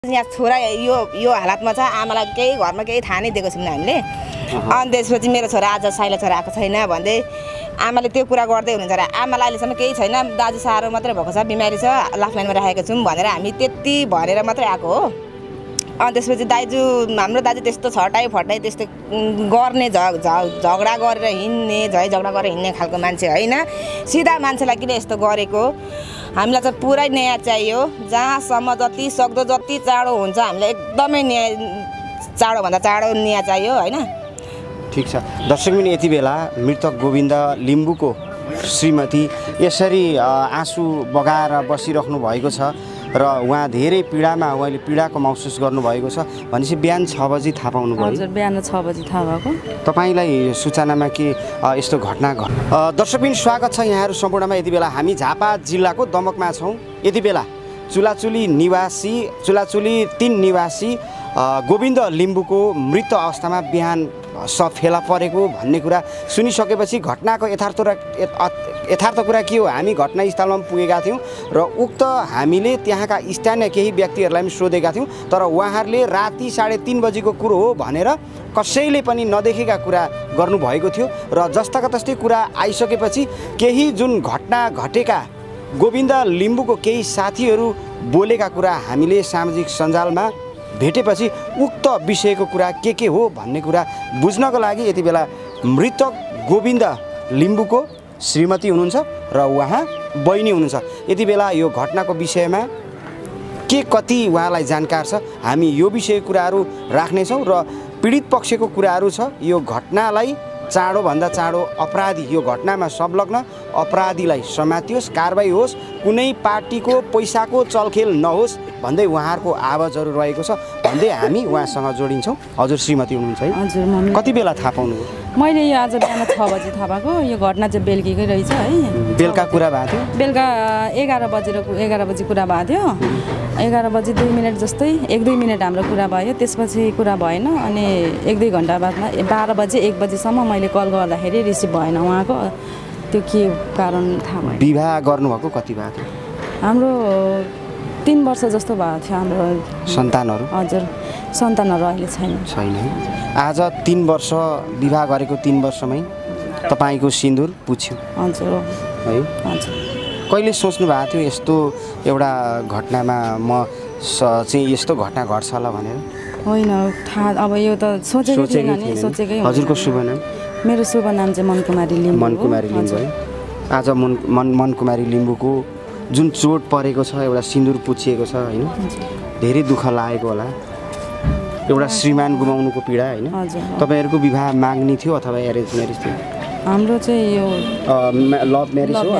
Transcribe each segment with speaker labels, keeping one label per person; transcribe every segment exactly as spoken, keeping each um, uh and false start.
Speaker 1: यहाँ छोरा यो यो हालतमा छ आमालाई केही घरमा केही थाहा नै दिएको छैन हामीले अनि त्यसपछि मेरो छोरा आज साइला छोरा आएको छैन भन्दै आमाले त्यो कुरा गर्दै हुनुहुन्छ र आमालाई अहिलेसम्म केही छैन दाजु सारो मात्रै भएको छ बिमारी छ लाफलाइनमा राखेको छौँ भनेर हामी त्यति भनेर मात्रै आएको हो। अनि त्यसपछि दाजु हाम्रो दाजु त्यस्तो छटाइ फटाइ त्यस्तो गर्ने झगडा गरेर हिँड्ने झै झगडा गरेर हिँड्ने खालको मान्छे होइन, सिधा मान्छेलाई किन यस्तो गरेको। हामीलाई चाहिँ पुरै न्याय चाहियो, जहाँसम्म जति सक्दो जति चाँडो हुन्छ हामीलाई एकदमै न्याय चाँडोभन्दा चाँडो न्याय चाहियो होइन।
Speaker 2: ठिक छ दर्शकबिन, यति बेला मृतक गोविन्द लिम्बूको श्रीमती यसरी आँसु बगाएर बसिराख्नु भएको छ र उहाँ धेरै पीडामा उहाँले पीडाको महसुस गर्नुभएको छ। भनेपछि बिहान छ बजी थाहा पाउनुभयो?
Speaker 3: हजुर, बिहान छ बजी थाहा भएको।
Speaker 2: तपाईँलाई सूचनामा के यस्तो घटना घट दर्शकबिन स्वागत छ यहाँहरू सम्पूर्णमा। यति बेला हामी झापा जिल्लाको दमकमा छौँ। यति बेला चुलाचुली निवासी चुलाचुली तीन निवासी गोविन्द लिम्बूको मृत अवस्थामा बिहान स फेला परेको भन्ने कुरा सुनिसकेपछि घटनाको यथार्थ र यथार्थ कुरा के हो, हामी घटनास्थलमा पुगेका थियौँ र उक्त हामीले त्यहाँका स्थानीय केही व्यक्तिहरूलाई पनि सोधेका थियौँ, तर उहाँहरूले राति साढे तिन बजीको कुरो हो भनेर कसैले पनि नदेखेका कुरा गर्नुभएको थियो। र जस्ताका तस्तै कुरा आइसकेपछि केही जुन घटना घटेका गोविन्द लिम्बूको केही साथीहरू बोलेका कुरा हामीले सामाजिक सञ्जालमा भेटेपछि उक्त विषयको कुरा के के हो भन्ने कुरा बुझ्नको लागि यति बेला मृतक गोविन्द लिम्बूको श्रीमती हुनुहुन्छ र उहाँ बहिनी हुनुहुन्छ। यति बेला यो घटनाको विषयमा के कति उहाँलाई जानकार छ हामी यो विषय कुराहरू राख्नेछौँ र पीडित पक्षको कुराहरू छ। यो घटनालाई चाँडोभन्दा चाँडो अपराधी यो घटनामा संलग्न अपराधीलाई समातियोस्, कारबाही होस्, कुनै पार्टीको पैसाको चलखेल नहोस् भन्दै उहाँहरूको आवाजहरू रहेको छ भन्दै हामी उहाँसँग जोडिन्छौँ। हजुर श्रीमती हुनुहुन्छ है?
Speaker 3: हजुर मम्मी।
Speaker 2: कति बेला थाहा पाउनुभयो?
Speaker 3: मैले यो आज बिहान छ बजी थाहा पाएको। यो घटना चाहिँ बेलुकीकै रहेछ है।
Speaker 2: बेलुका कुरा भएको थियो?
Speaker 3: बेलुका एघार बजेर एघार बजी कुरा भएको थियो। एघार बजी दुई मिनट जस्तै एक दुई मिनट हाम्रो कुरा भयो, त्यसपछि कुरा भएन। अनि एक दुई घन्टा बादमा बाह्र बजे एक बजीसम्म मैले कल गर्दाखेरि रिसिभ भएन उहाँको, त्यो के कारण थाहा भएन।
Speaker 2: विवाह गर्नुभएको कति भएको थियो?
Speaker 3: हाम्रो तीन वर्ष जस्तो भएको थियो। हाम्रो
Speaker 2: सन्तानहरू?
Speaker 3: हजुर, सन्तानहरू अहिले छैन।
Speaker 2: छैन। आज तिन वर्ष विवाह गरेको तीन वर्षमै तपाईँको सिन्दुर पुछ्यो?
Speaker 3: हजुर
Speaker 2: है।
Speaker 3: हजुर।
Speaker 2: कहिले सोच्नु भएको थियो यस्तो एउटा घटनामा म चाहिँ यस्तो घटना घट्छ होला भनेर?
Speaker 3: होइन, थाहा अब यो त सोचेकै थिएन नि, सोचेकै।
Speaker 2: हजुरको शुभ नाम?
Speaker 3: मेरो शुभ नाम चाहिँ मनकुमारी लिम्बू।
Speaker 2: मनकुमारी लिम्बू है। आज मन मन मनकुमारी लिम्बूको जुन चोट परेको छ, एउटा सिन्दुर पुछिएको छ होइन, धेरै दुःख लागेको होला। एउटा श्रीमान गुमाउनुको पीडा होइन। तपाईँहरूको विवाह माग्ने थियो अथवा एरेन्ज म्यारेज थियो?
Speaker 3: हाम्रो चाहिँ यो
Speaker 2: लभ म्यारेज हो।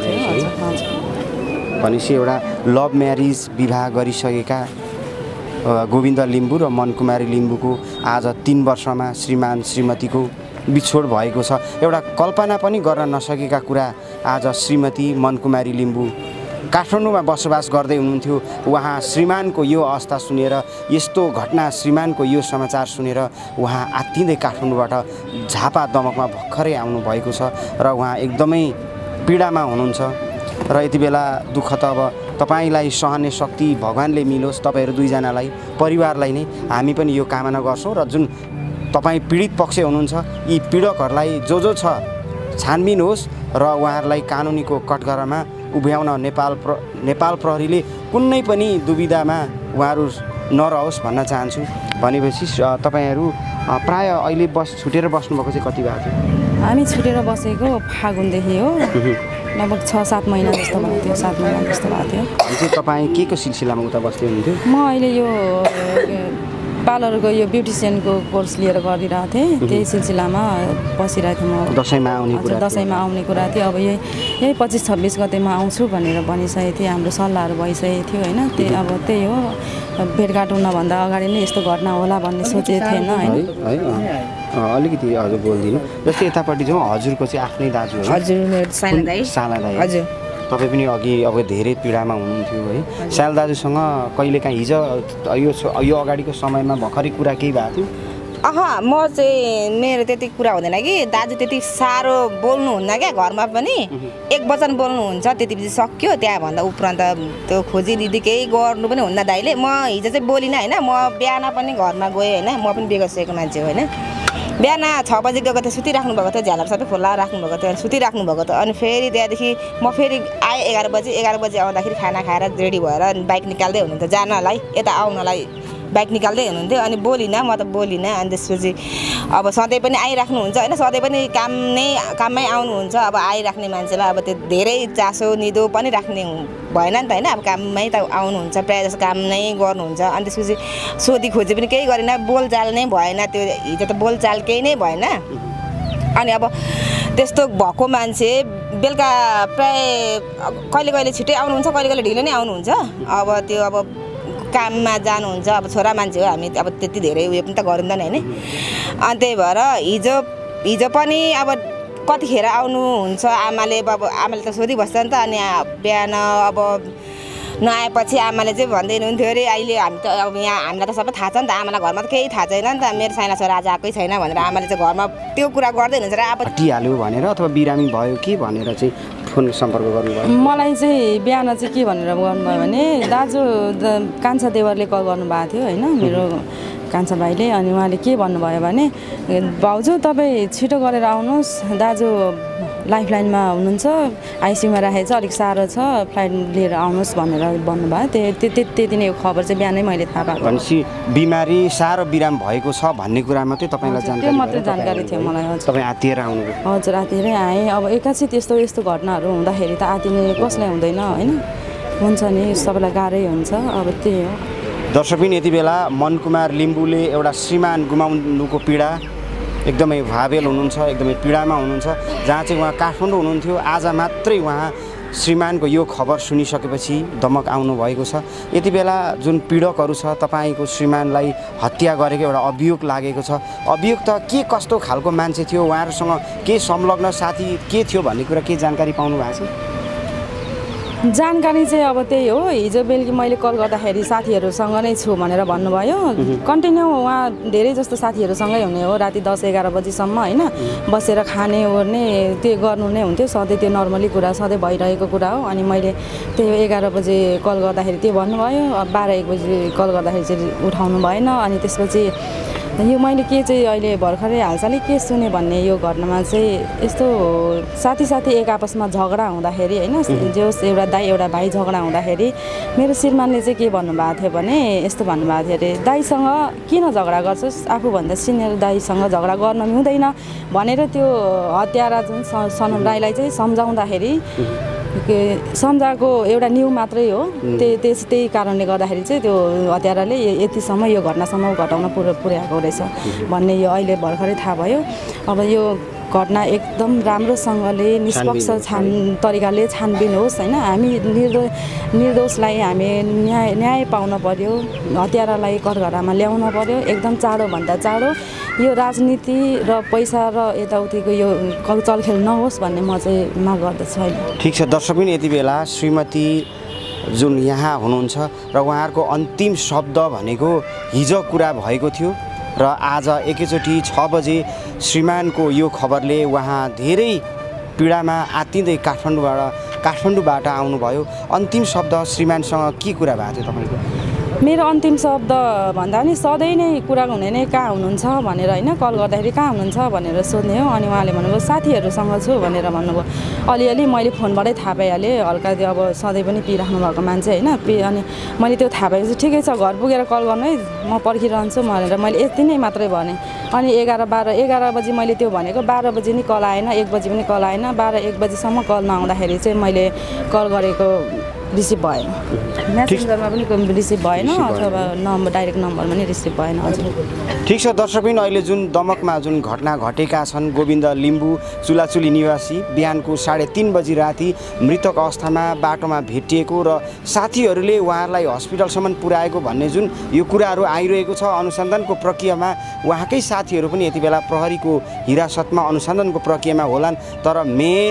Speaker 2: भनेपछि एउटा लभ म्यारेज विवाह गरिसकेका गोविन्द लिम्बू र मनकुमारी लिम्बूको आज तीन वर्षमा श्रीमान श्रीमतीको बिछोड भएको छ। एउटा कल्पना पनि गर्न नसकेका कुरा आज श्रीमती मनकुमारी लिम्बू काठमाडौँमा बसोबास गर्दै हुनुहुन्थ्यो। उहाँ श्रीमानको यो अवस्था सुनेर, यस्तो घटना श्रीमानको यो समाचार सुनेर उहाँ आत्तिँदै काठमाडौँबाट झापा दमकमा भर्खरै आउनुभएको छ र उहाँ एकदमै पीडामा हुनुहुन्छ। र यति बेला दुःख त अब तपाईँलाई सहने शक्ति भगवान्ले मिलोस्, तपाईँहरू दुईजनालाई परिवारलाई नै हामी पनि यो कामना गर्छौँ। र जुन तपाईँ पीडित पक्ष हुनुहुन्छ, यी पीडकहरूलाई जो जो छ छानबिन होस् र उहाँहरूलाई कानुनीको कठघरामा उभ्याउन नेपाल प्र नेपाल प्रहरीले कुनै पनि दुविधामा उहाँहरू नरहोस् भन्न चाहन्छु। भनेपछि तपाईँहरू प्रायः अहिले बस छुटेर बस्नुभएको चाहिँ कति भएको थियो?
Speaker 3: हामी छुटेर बसेको फागुनदेखि हो, लगभग छ सात महिना जस्तो भएको थियो। सात महिना जस्तो भएको थियो।
Speaker 2: चाहिँ तपाईँ के को सिलसिलामा उता बस्दै हुनुहुन्थ्यो?
Speaker 3: म अहिले यो पार्लरको यो ब्युटिसियनको कोर्स लिएर गरिरहेको थिएँ, त्यही सिलसिलामा बसिरहेको थिएँ। म
Speaker 2: दसैँमा आउने कुरा
Speaker 3: दसैँमा आउने कुरा थियो। अब यही यही पच्चिस छब्बिस गतेमा आउँछु भनेर भनिसकेको थिएँ। हाम्रो सल्लाहहरू भइसकेको थियो होइन। त्यही अब त्यही हो, भेटघाट हुनभन्दा अगाडि नै यस्तो घटना होला भन्ने सोचेको थिएन होइन।
Speaker 2: अलिकति हजुर बोलिदिनु। जस्तै यतापट्टि जाउँ, हजुरको चाहिँ आफ्नै दाजु हो?
Speaker 1: हजुर, मेरो सानो दाइ।
Speaker 2: साला दाइ।
Speaker 1: हजुर।
Speaker 2: तपाईँ पनि अघि अब धेरै पीडामा हुनुहुन्थ्यो है। साला दाजुसँग कहिलेकाहीँ हिजो यो यो अगाडिको समयमा भर्खरै कुरा केही भएको थियो?
Speaker 1: अह म चाहिँ मेरो त्यति कुरा हुँदैन कि दाजु त्यति साह्रो बोल्नुहुन्न क्या घरमा पनि एक वचन बोल्नुहुन्छ त्यतिपछि सक्यो त्यहाँभन्दा उपरान्त त्यो खोजिदिदी केही गर्नु पनि हुन्न दाइले म हिजो चाहिँ बोलिनँ होइन म बिहान पनि घरमा गएँ होइन म पनि बेगसिएको मान्छे हो होइन बिहान छ बजी गएको थियो सुतिराख्नु भएको थियो झ्यालर सबै खोला राख्नुभएको थियो सुतिराख्नु भएको थियो अनि फेरि त्यहाँदेखि म फेरि आएँ एघार बजी एघार बजी आउँदाखेरि खाना खाएर रेडी भएर बाइक निकाल्दै हुनुहुन्थ्यो जानलाई यता आउनलाई बाइक निकाल्दै हुनुहुन्थ्यो अनि बोलिनँ म त बोलिनँ अनि त्यसपछि अब सधैँ पनि आइराख्नुहुन्छ होइन सधैँ पनि काम नै काममै आउनुहुन्छ अब आइराख्ने मान्छेलाई अब त्यो धेरै चासो निदो पनि राख्ने भएन नि त होइन अब काममै त आउनुहुन्छ प्रायः जस्तो काम नै गर्नुहुन्छ अनि त्यसपछि सोधी खोजी पनि केही गरेन बोलचाल नै भएन त्यो हिजो त बोलचाल केही नै भएन अनि अब त्यस्तो भएको मान्छे बेलुका प्राय कहिले कहिले छिटै आउनुहुन्छ कहिले कहिले ढिलो नै आउनुहुन्छ अब त्यो अब काममा जानुहुन्छ अब छोरा मान्छे हो हामी अब त्यति धेरै उयो पनि त गरिँदैन होइन अनि त्यही भएर हिजो हिजो पनि अब कतिखेर आउनुहुन्छ आमाले अब आमाले त सोधिबस्छ नि त अनि बिहान अब नआएपछि आमाले चाहिँ भन्दै हुनुहुन्थ्यो अरे अहिले हामी त अब यहाँ हामीलाई त सबै थाहा छ नि त आमालाई घरमा त केही थाहा छैन नि त मेरो साइना छोरा आज आएकै छैन भनेर आमाले चाहिँ घरमा त्यो कुरा गर्दै हुनुहुन्छ र अब
Speaker 2: हटिहाल्यो भनेर अथवा बिरामी भयो कि भनेर चाहिँ फोन सम्पर्क गर्नुभयो
Speaker 3: मलाई चाहिँ बिहान चाहिँ के भनेर गर्नुभयो भने दाजु कान्छा देवरले कल गर्नुभएको थियो होइन मेरो कान्छा भाइले अनि उहाँले के भन्नुभयो भने भाउजू तपाईँ छिटो गरेर आउनुहोस् दाजु लाइफ लाइनमा हुनुहुन्छ आइसियुमा राखेको छ अलिक साह्रो छ फ्लाइट लिएर आउनुहोस् भनेर भन्नुभयो त्यो त्यति नै खबर चाहिँ बिहानै मैले थाहा पाएको
Speaker 2: भनेपछि बिमारी साह्रो बिराम भएको छ भन्ने कुरा मात्रै तपाईँलाई जानकारी
Speaker 3: त्यो मात्रै जानकारी थियो मलाई हजुर
Speaker 2: तपाईँ आत्तिएर आउनुभयो
Speaker 3: हजुर आत्तिएरै आएँ अब एकासी त्यस्तो यस्तो घटनाहरू हुँदाखेरि त आत्तिने कसलाई हुँदैन होइन हुन्छ नि सबैलाई गाह्रै हुन्छ अब त्यही हो
Speaker 2: दर्शकबिन यति बेला मनकुमार लिम्बूले एउटा श्रीमान गुमाउनुको पीडा एकदमै भावेल हुनुहुन्छ एकदमै पीडामा हुनुहुन्छ जहाँ चाहिँ उहाँ काठमाडौँ हुनुहुन्थ्यो आज मात्रै उहाँ श्रीमानको यो खबर सुनिसकेपछि दमक आउनुभएको छ यति बेला जुन पीडकहरू छ तपाईँको श्रीमानलाई हत्या गरेको एउटा अभियोग लागेको छ अभियोग त के कस्तो खालको मान्छे थियो उहाँहरूसँग के संलग्न साथी के थियो भन्ने कुरा के जानकारी पाउनु भएको छ
Speaker 3: जानकारी चाहिँ अब त्यही हो हिजो बेलुकी मैले कल गर्दाखेरि साथीहरूसँग नै छु भनेर भन्नुभयो कन्टिन्यू उहाँ धेरै जस्तो साथीहरूसँगै हुने हो राति दस एघार बजीसम्म होइन बसेर खाने ओर्ने त्यो गर्नु नै हुन्थ्यो सधैँ त्यो नर्मली कुरा सधैँ भइरहेको कुरा हो अनि मैले त्यही एघार बजे कल गर्दाखेरि त्यो भन्नुभयो बाह्र एक बजी कल गर्दाखेरि चाहिँ उठाउनु भएन अनि त्यसपछि यो मैले के चाहिँ अहिले भर्खरै हालसालै के सुने भन्ने यो घटनामा चाहिँ यस्तो साथी साथी एक आपसमा झगडा हुँदाखेरि होइन जो एउटा दाइ एउटा भाइ झगडा हुँदाखेरि मेरो श्रीमानले चाहिँ के भन्नुभएको थियो भने यस्तो भन्नुभएको थियो अरे दाइसँग किन झगडा गर्छस् आफूभन्दा सिनियर दाइसँग झगडा गर्न हुँदैन भनेर त्यो हत्यारा जुन सनम राईलाई चाहिँ सम्झाउँदाखेरि सम्झाएको एउटा न्यू मात्रै हो त्यही त्यस त्यही कारणले गर्दाखेरि चाहिँ त्यो हत्याराले यतिसम्म यो घटनासम्म घटाउन पुरा पुर्याएको रहेछ भन्ने यो अहिले भर्खरै थाहा भयो अब यो घटना एकदम राम्रोसँगले निष्पक्ष छान तरिकाले छानबिन होस् होइन हामी निर्दो निर्दोषलाई हामी न्याय न्याय पाउन पर्यो हत्यारालाई कठघरामा ल्याउन पर्यो एकदम चाँडोभन्दा चाँडो यो राजनीति र पैसा र यताउतिको यो चलखेल नहोस् भन्ने म चाहिँ माग गर्दछु अहिले
Speaker 2: ठिक छ दर्शकबिन यति बेला श्रीमती जुन यहाँ हुनुहुन्छ र उहाँहरूको अन्तिम शब्द भनेको हिजो कुरा भएको थियो र आज एकैचोटि छ बजे श्रीमानको यो खबरले उहाँ धेरै पीडामा आत्तिँदै काठमाडौँबाट काठमाडौँबाट आउनुभयो अन्तिम शब्द श्रीमानसँग के कुरा भएको थियो तपाईँको
Speaker 3: मेरो अन्तिम शब्द भन्दा पनि सधैँ नै कुरा हुने नै कहाँ हुनुहुन्छ भनेर होइन कल गर्दाखेरि कहाँ हुनुहुन्छ भनेर सोध्ने हो अनि उहाँले भन्नुभयो साथीहरूसँग छु भनेर भन्नुभयो अलिअलि मैले फोनबाटै थाहा पाइहालेँ हल्का त्यो अब सधैँ पनि पिराख्नु भएको मान्छे होइन पि अनि मैले त्यो थाहा पाएपछि ठिकै छ घर पुगेर कल गर्नु है म पर्खिरहन्छु भनेर मैले यति नै मात्रै भनेँ अनि एघार बाह्र एघार बजी मैले त्यो भनेको बाह्र बजी नि कल आएन एक बजी पनि कल आएन बाह्र एक बजीसम्म कल नआउँदाखेरि चाहिँ मैले कल गरेको रिसिभ भएन मेसेन्जरमा पनि रिसिभ भएन अथवा नम्बर डाइरेक्ट नम्बरमा पनि रिसिभ भएन हजुर
Speaker 2: ठिक छ दर्शकबिन अहिले जुन दमकमा जुन घटना घटेका छन् गोविन्द लिम्बू चुलाचुली निवासी बिहानको साढे तिन बजी राति मृतक अवस्थामा बाटोमा भेटिएको र साथीहरूले उहाँलाई हस्पिटलसम्म पुर्याएको भन्ने जुन यो कुराहरू आइरहेको छ अनुसन्धानको प्रक्रियामा उहाँकै साथीहरू पनि यति बेला प्रहरीको हिरासतमा अनुसन्धानको प्रक्रियामा होलान् तर मेन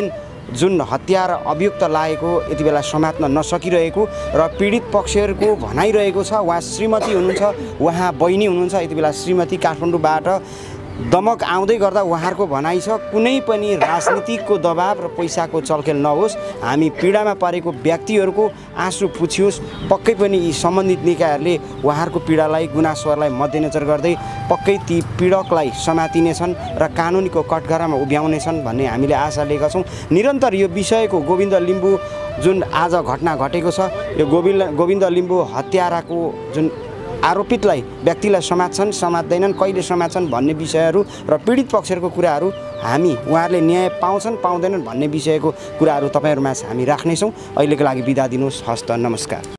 Speaker 2: जुन हत्या र अभियुक्त लागेको यति बेला समात्न नसकिरहेको र पीडित पक्षहरूको भनाइरहेको छ। उहाँ श्रीमती हुनुहुन्छ, उहाँ बहिनी हुनुहुन्छ। यति बेला श्रीमती काठमाडौँबाट दमक आउँदै गर्दा उहाँहरूको भनाइ छ कुनै पनि राजनीतिकको दबाब र पैसाको चलखेल नहोस्, हामी पीडामा परेको व्यक्तिहरूको आँसु पुछियोस्। पक्कै पनि यी सम्बन्धित निकायहरूले उहाँहरूको पीडालाई गुनासोहरूलाई मध्यनजर गर्दै पक्कै ती पीडकलाई समातिनेछन् र कानुनीको कठघरामा उभ्याउनेछन् भन्ने हामीले आशा लिएका छौँ। निरन्तर यो विषयको गोविन्द लिम्बू जुन आज घटना घटेको छ, यो गोविन्द गोविन्द लिम्बू हत्याराको जुन आरोपितलाई व्यक्तिलाई समात्छन् समात्दैनन्, कहिले समात्छन् भन्ने विषयहरू र पीडित पक्षहरूको कुराहरू हामी उहाँहरूले न्याय पाउँछन् पाउँदैनन् भन्ने विषयको कुराहरू तपाईँहरूमाझ हामी राख्नेछौँ। अहिलेको लागि बिदा दिनुहोस्। हस्त, नमस्कार।